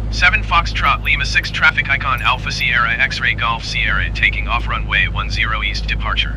7 Foxtrot Lima 6 traffic icon Alpha Sierra X-Ray Golf Sierra taking off runway 10 east departure.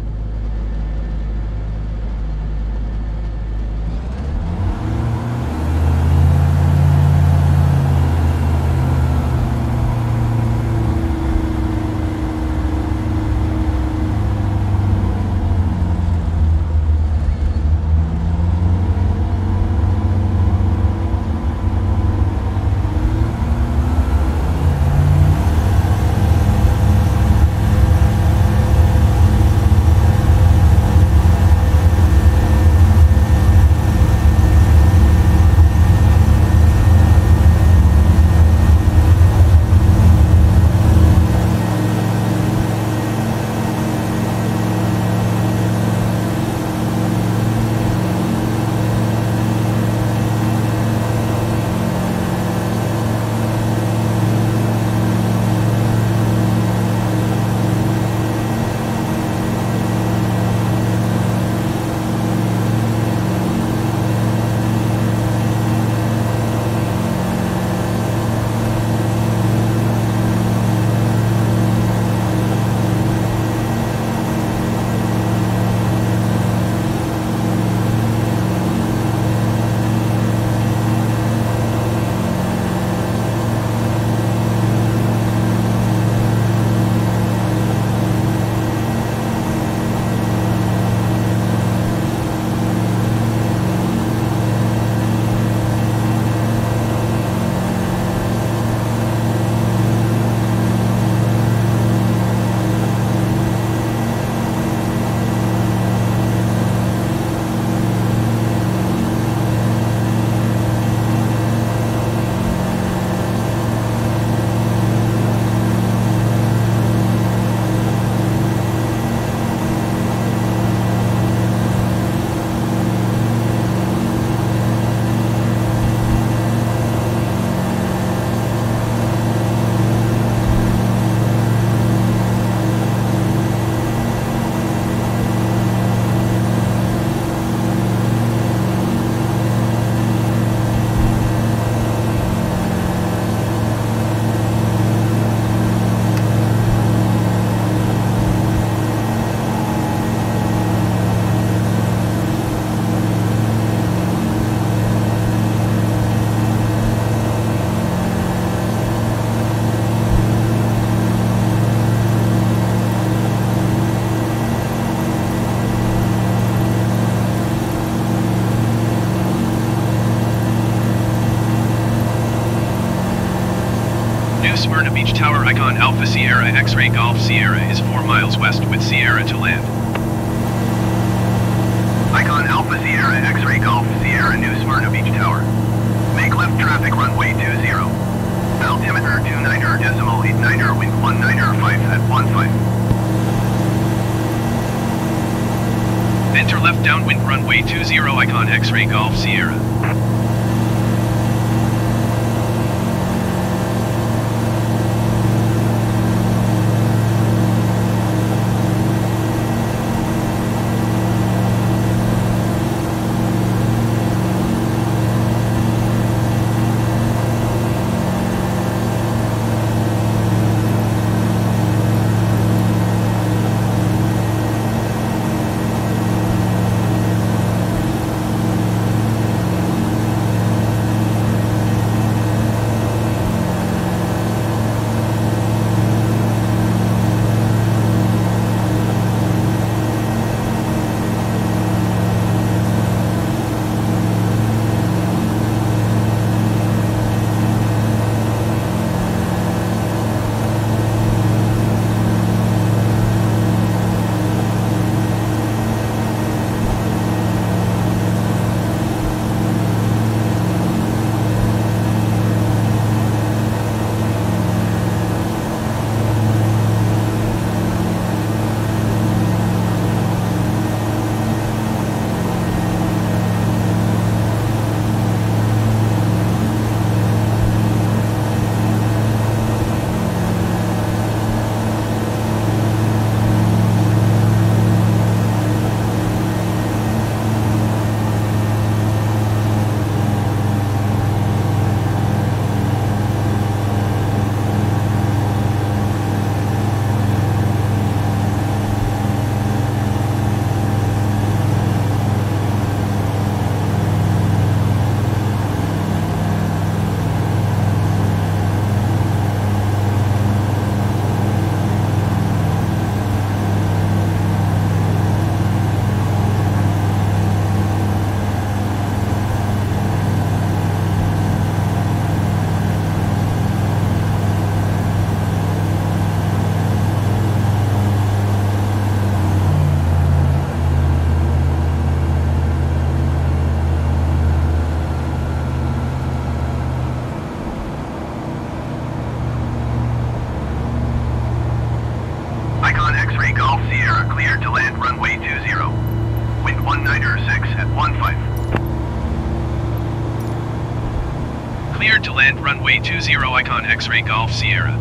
Smyrna Beach Tower icon Alpha Sierra X-Ray Golf Sierra is 4 miles west with Sierra to land. Icon Alpha Sierra X-Ray Golf Sierra New Smyrna Beach Tower. Make left traffic runway 20. Altimeter 29.89, wind 19.5 at 15. Enter left downwind runway 20 icon X-Ray Golf Sierra. Cleared to land runway 20 Icon X-Ray Golf Sierra.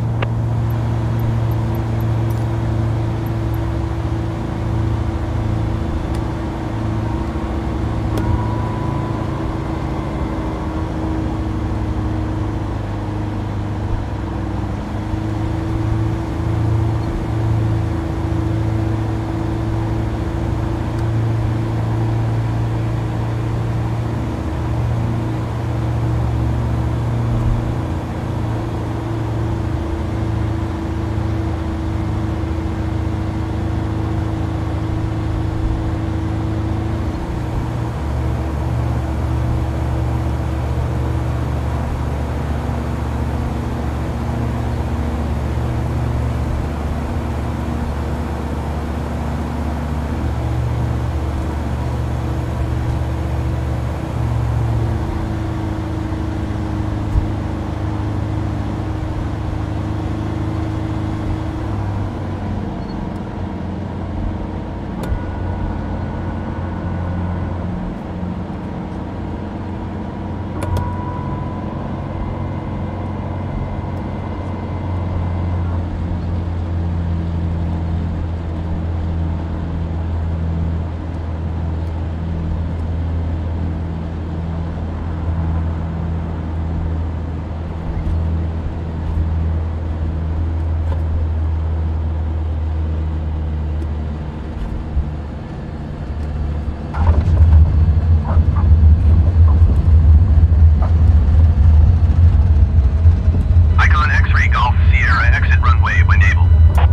Icon X-Ray Golf Sierra exit runway when able.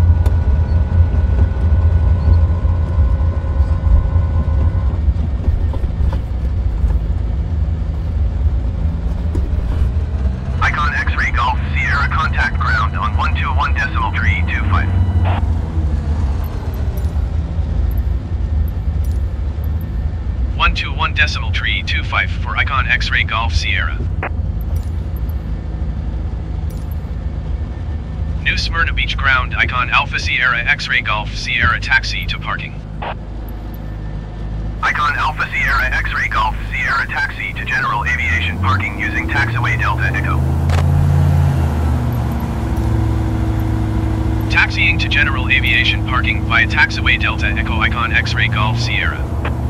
Icon X-Ray Golf Sierra contact ground on 121.325. 121.325 for Icon X-Ray Golf Sierra. New Smyrna Beach ground Icon Alpha Sierra X-Ray Golf Sierra taxi to parking. Icon Alpha Sierra X-Ray Golf Sierra taxi to general aviation parking using taxiway Delta Echo. Taxiing to general aviation parking via taxiway Delta Echo Icon X-Ray Golf Sierra.